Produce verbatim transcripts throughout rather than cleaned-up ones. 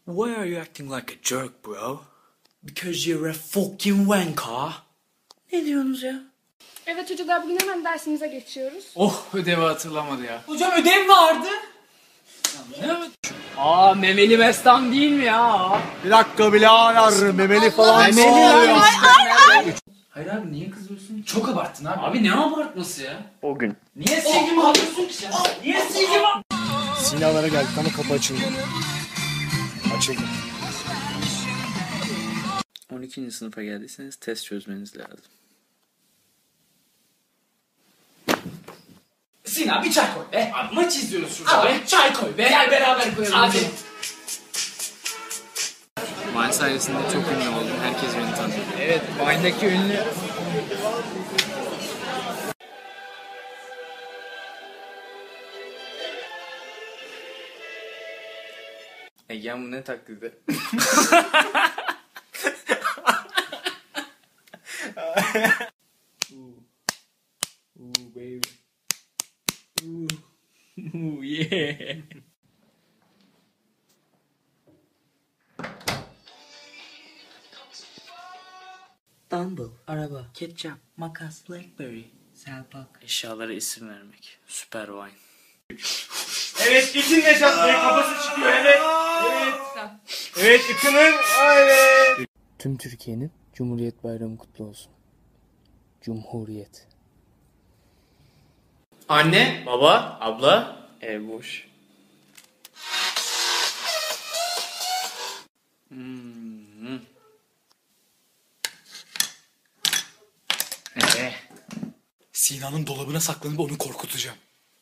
Why are you acting like a jerk, bro? Because you're a fucking wanker. Ne diyorsunuz ya? Evet çocuklar, bugün hemen dersimize geçiyoruz. Oh, ödevi hatırlamadı ya. Hocam ödev vardı. Aa, memeli Mestan değil mi ya? Bir dakika birader, memeli falan. Memeli oluyor? Hayır abi, niye kızıyorsun? Çok abarttın abi. Abi ne abartması ya? O gün. Niye silgimi alıyorsun ki sen? Niye silgimi al? Sinalara geldik ama kapı açıldı. Açıldı. on ikinci sınıfa geldiyseniz test çözmeniz lazım. Sinan bir çay koy be. Abi maç izliyoruz şurada. Abi çay koy be. Gel beraber koyalım. Abi. Vine sayesinde çok ünlü oldum. Herkes beni tanıyor. Evet, Vine'daki ünlü. Egen bu ne taklidi? Ooh baby. Ooh. Ooh yeah. Dumble, araba, ketçap, makas, blackberry, selpak. Eşyalara isim vermek. Süper Vine. Evet, için Neşat Bey kafası çıkıyor, evet. Evet. Evet, ıkının, aynen. Tüm Türkiye'nin Cumhuriyet Bayramı kutlu olsun. Cumhuriyet. Anne, baba, abla, ev boş. Hmm. Ee. Sinan'ın dolabına saklanıp onu korkutacağım.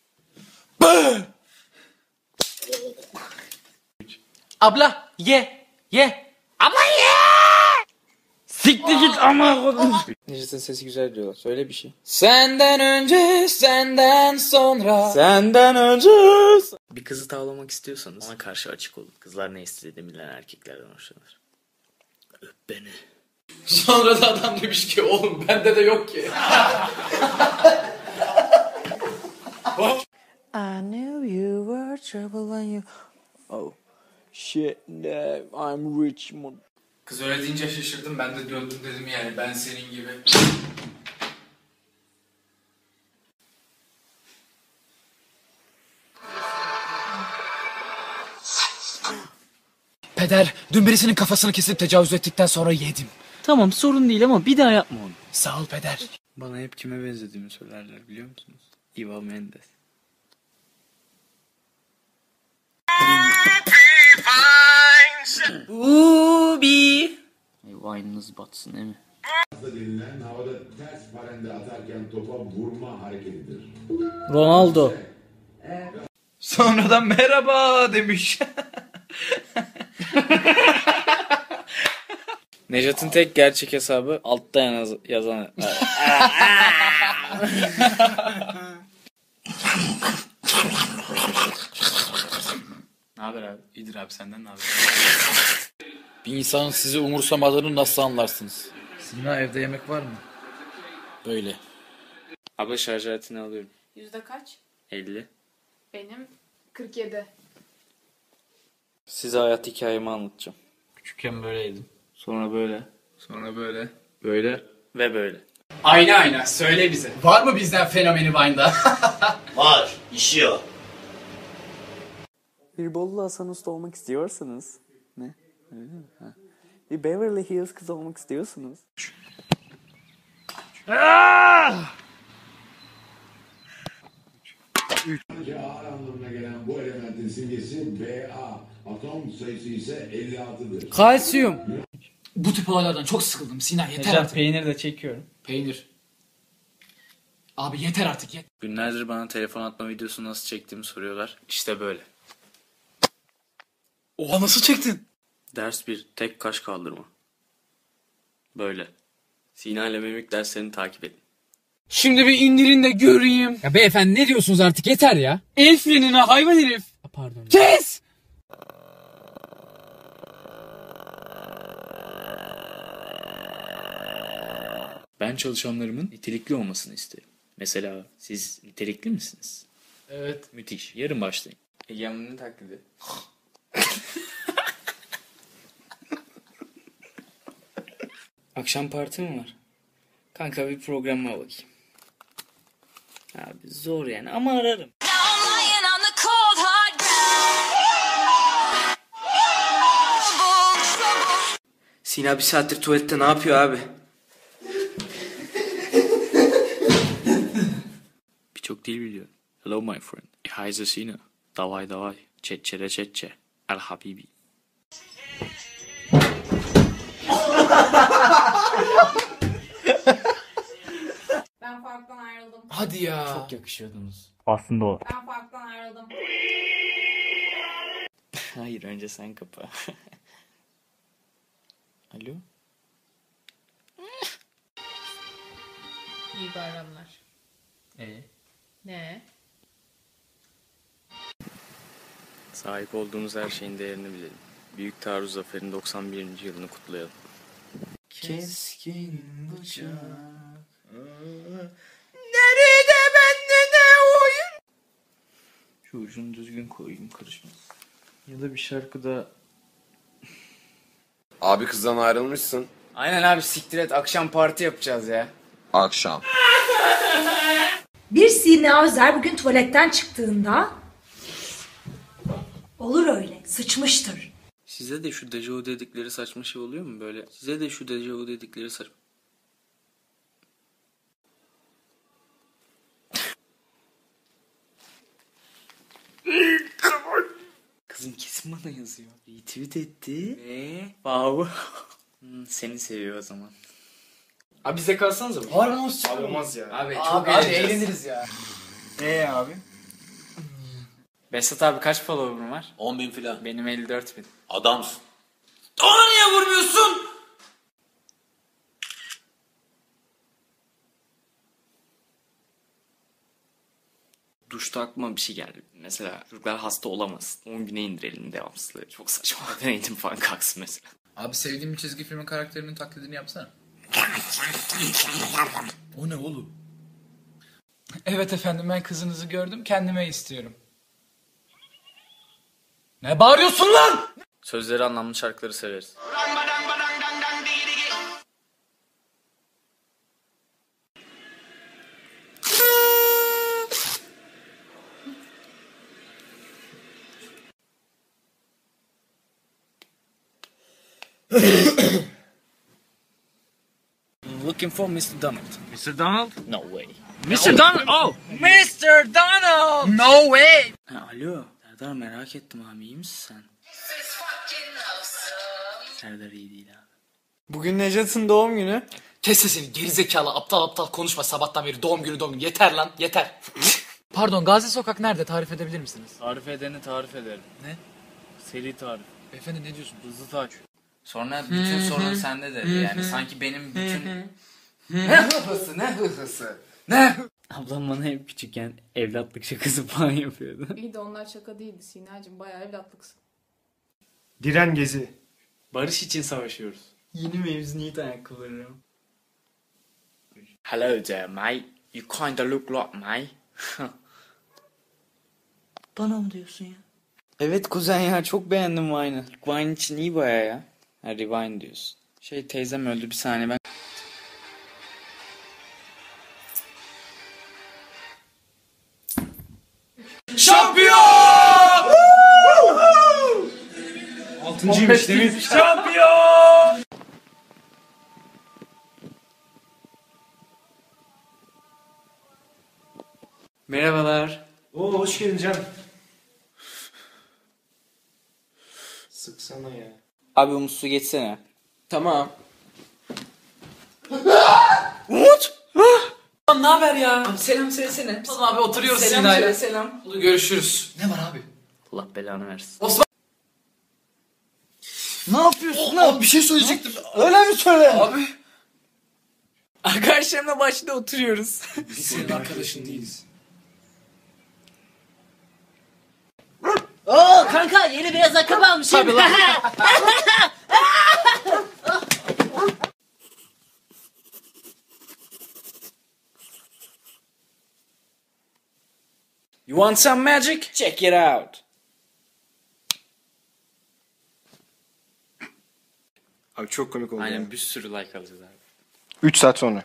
Abla, ye, ye. Abla ye! Siktir git ama kodum. Necat'ın sesi güzel diyorlar. Söyle bir şey. Senden önce, senden sonra. Senden önce. Bir kızı tavlamak istiyorsanız ona karşı açık olun. Kızlar ne istediğini bilen erkeklerden hoşlanır. Öp beni. Sonra da adam demiş ki oğlum bende de yok ki. I knew you were trouble when you... Oh shit, no, I'm Richmond. Kız öyle deyince şaşırdım, ben de döndüm dedim yani ben senin gibi. Peder, dün birisinin kafasını kesip tecavüz ettikten sonra yedim. Tamam, sorun değil ama bir daha yapma onu. Sağ ol peder. Bana hep kime benzediğimi söylerler, biliyor musunuz? Eva Mendes. Ubi. Vine'ınız batsın değil mi? Denilen havada ters parende atarken topa vurma hareketidir. Ronaldo. Sonradan merhaba demiş. Necat'ın tek gerçek hesabı altta yaz yazan. Ne haber abi? İyidir abi, senden ne haber? Bir insanın sizi umursamadığını nasıl anlarsınız? Sina, evde yemek var mı? Böyle. Abla şarj aletini alıyorum. Yüzde kaç? elli. Benim kırk yedi. Size hayat hikayemi anlatacağım. Küçükken böyleydim. Sonra böyle. Sonra böyle. Böyle. Ve böyle. Ayna ayna söyle bize. Var mı bizden fenomeni Vine'da? Var, işiyor. Bir Bolu Hasan Usta olmak istiyorsanız. Ne? Öyle mi? Ha. Bir Beverly Hills kız olmak istiyorsunuz. A anlamına gelen bu elementin simgesi Ba. Atom sayısı ise elli altıdır. Kalsiyum. Bu tip olaylardan çok sıkıldım Sina, yeter Necat, artık. peynir de çekiyorum. Peynir. Abi yeter artık yeter. Günlerdir bana telefon atma videosu nasıl çektiğimi soruyorlar. İşte böyle. Oha, nasıl çektin? Ders bir. Tek kaş kaldırma. Böyle. Sina ile mimik derslerini takip edin. Şimdi bir indirin de göreyim. Ya beyefendi ne diyorsunuz artık, yeter ya. El frenine hayvan herif. Pardon. Kes! Ben çalışanlarımın nitelikli olmasını isterim. Mesela siz nitelikli misiniz? Evet. Müthiş. Yarın başlayın. Egemen'in taklidi. Akşam parti mi var? Kanka bir programa bakayım. Abi zor yani ama ararım. Sina bir saattir tuvalette ne yapıyor abi? Birçok dil biliyor. Hello my friend. Ich heiße Sina. Davay davay. Çetçere çetçe. El habibi. Ben farktan ayrıldım. Hadi ya. Çok yakışıyordunuz. Aslında o. Ben farktan ayrıldım. Hayır önce sen kapa. Alo? İyi bayramlar. Ee? Ne? Sahip olduğumuz her şeyin değerini bilelim. Büyük Taarruz Zaferi'nin doksan birinci yılını kutlayalım. Keskin bıçak. Nerede bende ne oyun? Şu ucunu düzgün koyayım karışmaz. Ya da bir şarkıda... Abi kızdan ayrılmışsın. Aynen abi siktir et akşam parti yapacağız ya. Akşam. Bir Sina Özer bugün tuvaletten çıktığında olur öyle sıçmıştır. Size de şu dejavu dedikleri saçma şey oluyor mu böyle? Size de şu dejavu dedikleri saçma... Kızım kesin bana yazıyor. Retweet etti. Ve... Wow. Hmm, seni seviyor o zaman. Abi bize kalsanıza mı? Harbi nasıl? Abi olmaz ya. Abi çok eğleniriz ya. Eee abi? Besat abi kaç follower'ın var? on bin filan. Benim elli dört bin. Adamsın. Ona niye vurmuyorsun? Duşta aklıma bir şey geldi. Mesela çocuklar hasta olamasın. on güne indirelim devamsızlığı. Çok saçma. Neden eğitim falan kalksın mesela. Abi sevdiğim bir çizgi filmin karakterinin taklidini yapsana. O ne oğlum? Evet efendim ben kızınızı gördüm kendime istiyorum. Ne bağırıyorsun lan? Sözleri anlamlı şarkıları severiz. Looking for mister Donald. mister Donald? No way. mister Donald! Oh! mister Donald! No way! Ha, alo. Serdar merak ettim abi iyi misin sen? Serdar iyi değil abi. Bugün Necat'ın doğum günü. Kes sesini gerizekalı aptal aptal konuşma sabahtan beri doğum günü doğum günü. Yeter lan yeter. Pardon Gazi Sokak nerede tarif edebilir misiniz? Tarif edeni tarif ederim. Ne? Seri tarif. Beyefendi ne diyorsun? Hızlı taç. Sonra bütün sorun sende dedi. Yani sanki benim bütün... Ne hıhısı ne hıhısı? Ne? Ablam bana hep küçükken evlatlık şakası falan yapıyordu. İyi de onlar şaka değildi Sinacığım. Bayağı evlatlıksın. Diren Gezi. Barış için savaşıyoruz. Yeni mevzuniyet ayakkabıları. Hello there mate. You kinda look like me. Bana mı diyorsun ya? Evet kuzen ya çok beğendim Vine'ı. Vine için iyi baya ya. Ha Rewind diyorsun. Şey teyzem öldü bir saniye ben. Şampiyon! Altıncıymış değil mi? Şampiyon! Merhabalar. Oo hoş geldin Can. Sıksana ya. Abi Umut su geçsene. Tamam. Umut! Ne haber ya? Abi selam söylesene. Tamam abi oturuyoruz Selam Sina'yla. söyle, selam. Hadi görüşürüz. Ne var abi? Allah belanı versin. Osman. Ne yapıyorsun lan? Abi bir şey söyleyecektim. Öyle mi söyle? Abi. Arkadaşlarımla başta oturuyoruz. Biz senin arkadaşın değiliz. Oo kanka yeni beyaz ayakkabı almışım. Tabii lan. You want some magic? Check it out. Abi çok komik oldu. Aynen bir sürü like alacağız abi. üç saat sonra.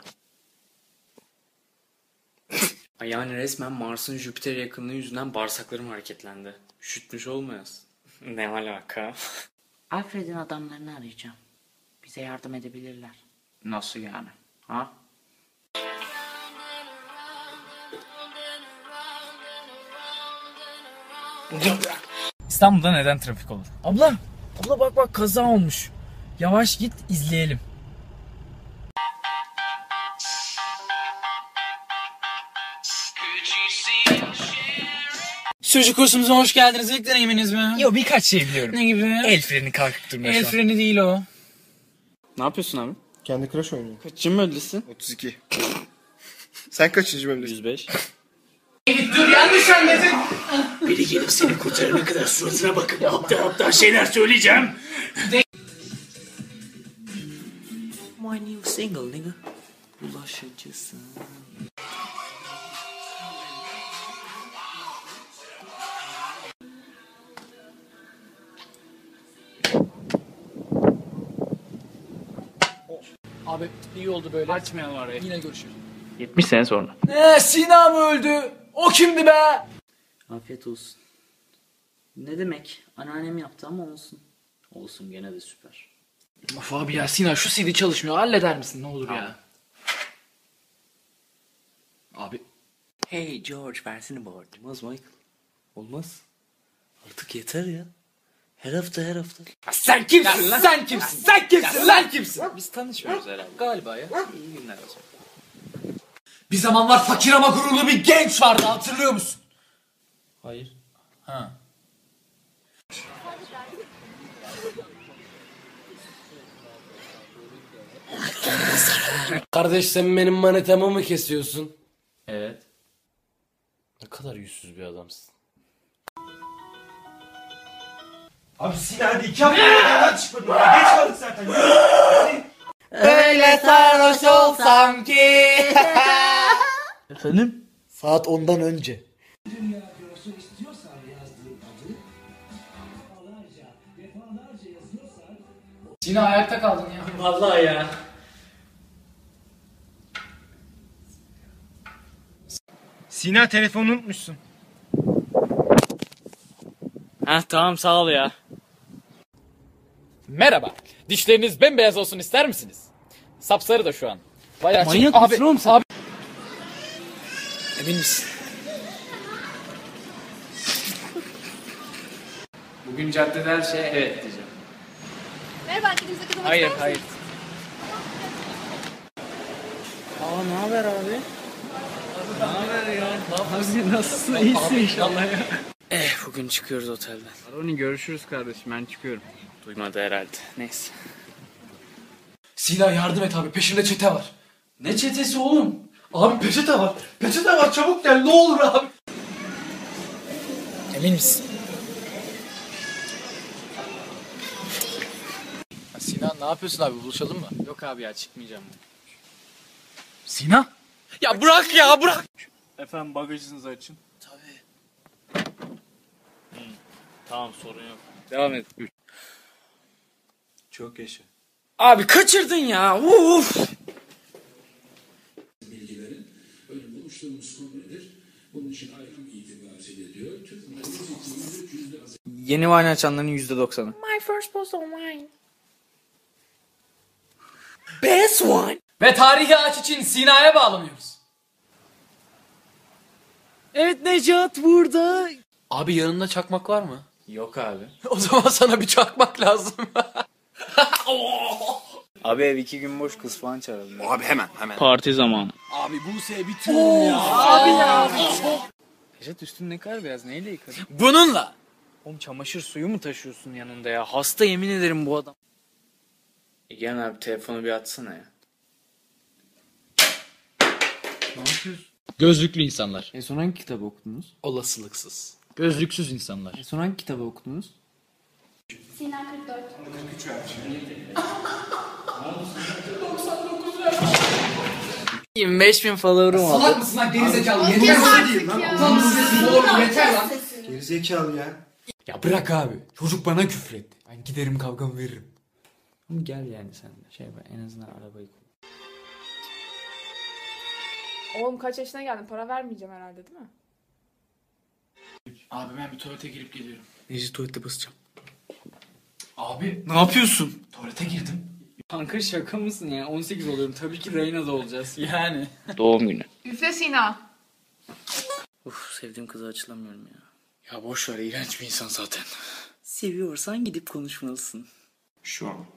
Ay yani resmen Mars'ın Jüpiter yakınlığı yüzünden bağırsaklarım hareketlendi. Üşütmüş olmayasın. Ne alaka? Alfred'in adamlarını arayacağım. Bize yardım edebilirler. Nasıl yani? Ha? İstanbul'da neden trafik olur? Abla, abla bak bak kaza olmuş. Yavaş git izleyelim. Sürücü kursumuza hoş geldiniz. İlk deneyiminiz mi? Yo birkaç şey biliyorum. Ne gibi? El freni kalkıp durmuyor El şu an. freni değil o. Ne yapıyorsun abi? Kendi Crash oynuyor. Kaçıncı bölgesin? otuz iki. Sen kaçıncı bölümdesin? yüz beş. Dur yanlış anladın. Biri gelip seni kurtarana kadar suratına bakıp aptal aptal şeyler söyleyeceğim. My new single nigga. Bulaşıcısın. Abi iyi oldu böyle. Açmayalım arayı. Yine görüşürüz. yetmiş sene sonra. Ne Sina mı öldü? O kimdi be? Afiyet olsun. Ne demek? Anneannem yaptı ama olsun. Olsun gene de süper. Of abi ya Sina şu C D çalışmıyor. Halleder misin ne olur ya? Abi. Hey George versene bu arada. Olmaz Michael. Olmaz. Artık yeter ya. Her hafta her hafta. Sen kimsin lan? Sen kimsin? Sen kimsin lan kimsin? Biz tanışmıyoruz herhalde. Galiba ya. İyi günler o zaman. Bir zamanlar fakir ama gururlu bir genç vardı hatırlıyor musun? Hayır. Ha. Kardeş sen benim manetamı mı kesiyorsun? Evet. Ne kadar yüzsüz bir adamsın. Abi Sinan hadi iki hafta evden çıkmadım ya. Geç kaldık zaten. Yürü. Hadi. Öyle sarhoş olsam ki. Efendim? Saat ondan önce. Sina ayakta kaldın ya. Vallahi ya. Sina telefonu unutmuşsun. Heh tamam sağ ol ya. Merhaba. Dişleriniz bembeyaz olsun ister misiniz? Sapsarı da şu an. Bayağı Manyak abi, mısın oğlum sen? Abi. Emin misin? Bugün caddede her şeye evet diyeceğim. Merhaba, kendinize katılmak Hayır ister hayır. misiniz? Aa ne haber abi? Nasılsın? İyisin inşallah ya. Eh bugün çıkıyoruz otelden. Aroni görüşürüz kardeşim ben çıkıyorum. Duymadı herhalde. Neyse. Sina yardım et abi peşimde çete var. Ne çetesi oğlum? Abi peçete var. Peçete var çabuk gel ne olur abi. Emin misin? Sinan ne yapıyorsun abi buluşalım mı? Yok abi ya çıkmayacağım. Sina? Ya bırak ya bırak. Efendim bagajınızı açın. Tamam sorun yok. Devam et. Çok yaşa. Abi kaçırdın ya. Uf. Yeni wine açanların yüzde doksanı. My first bottle of wine. Best wine. Ve tarihi ağaç için Sina'ya bağlanıyoruz. Evet Necat burada. Abi yanında çakmak var mı? Yok abi. O zaman sana bir çakmak lazım. Abi ev iki gün boş kız falan çağıralım. Abi hemen hemen. Parti zamanı. Abi Buse'ye bitiyorum ya. Abi ya. Necat üstün ne kadar beyaz neyle yıkadın? Bununla. Oğlum çamaşır suyu mu taşıyorsun yanında ya? Hasta yemin ederim bu adam. Egen abi telefonu bir atsana ya. Ne yapıyorsun? Gözlüklü insanlar. En son hangi kitabı okudunuz? Olasılıksız. Gözlüksüz insanlar. En son hangi kitabı okudunuz? Sina kırk dört. yirmi beş bin follower'ım oldu. Salak mısın lan gerizekalı? Yeter lan. Utanmış sesin oğlum yeter lan. Gerizekalı ya. Ya bırak abi. Çocuk bana küfretti. Ben giderim kavgamı veririm. Ama gel yani sen de. Şey bak, en azından arabayı kullan. Oğlum kaç yaşına geldin? Para vermeyeceğim herhalde değil mi? Abi ben bir tuvalete girip geliyorum. Necdet tuvalete basacağım. Abi ne yapıyorsun? Tuvalete girdim. Kanka şaka mısın ya? on sekiz oluyorum. Tabii ki Reyna'da olacağız. Yani. Doğum günü. Üfle Sina. Uf, sevdiğim kıza açılamıyorum ya. Ya boş ver, iğrenç bir insan zaten. Seviyorsan gidip konuşmalısın. Şu an.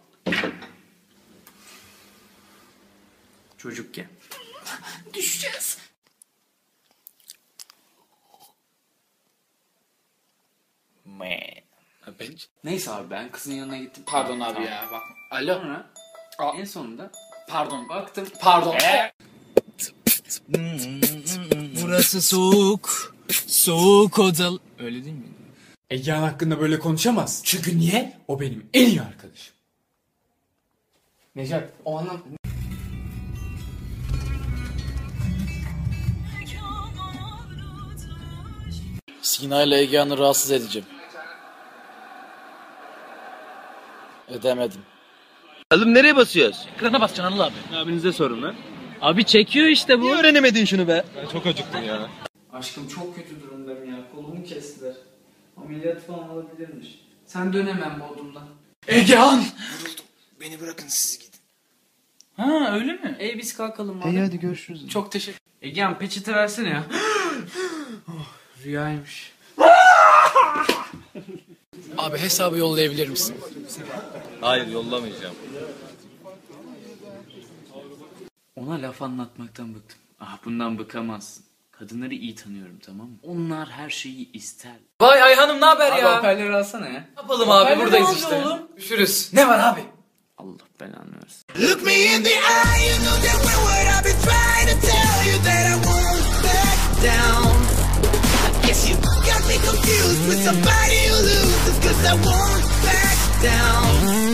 Çocukken. Düşeceğiz. Ben... Neyse abi, ben kızın yanına gittim. Pardon abi Tamam. ya bak. Alo. Sonra Aa. en sonunda Pardon. baktım. Pardon. Burası soğuk. Soğuk odalı. Öyle değil mi? Egehan hakkında böyle konuşamaz. Çünkü niye? O benim en iyi arkadaşım. Necat, o anlam... Sina ile Egehan'ı rahatsız edeceğim. Edemedim. Oğlum nereye basıyoruz? Ekrana basacaksın Anıl abi. Abinize sorun lan. Abi çekiyor işte bu. Niye öğrenemedin şunu be? Ben çok acıktım ya. Aşkım çok kötü durumdayım ya. Kolumu kestiler. Ameliyat falan olabilirmiş. Sen dönemem Bodrum'dan. Egehan! Beni bırakın, siz gidin. Ha öyle mi? Ey biz kalkalım abi. İyi hadi görüşürüz. Çok teşekkür. Egehan peçete versene ya. Oh, rüyaymış. Abi hesabı yollayabilir misin? Hayır yollamayacağım. Ona laf anlatmaktan bıktım. Ah, bundan bıkamazsın. Kadınları iyi tanıyorum, tamam mı? Onlar her şeyi ister. Vay Ayhan'ım ne haber Abi ya? hoparlörü alsana ya. Ne yapalım abi, Hoparlörü buradayız al işte. oğlum. Görüşürüz. Ne var abi? Allah belanı versin. Look me in the eye, you know that one word I've been trying to tell you that I won't back down. I guess you got me confused with somebody who loses, cause I won't back down.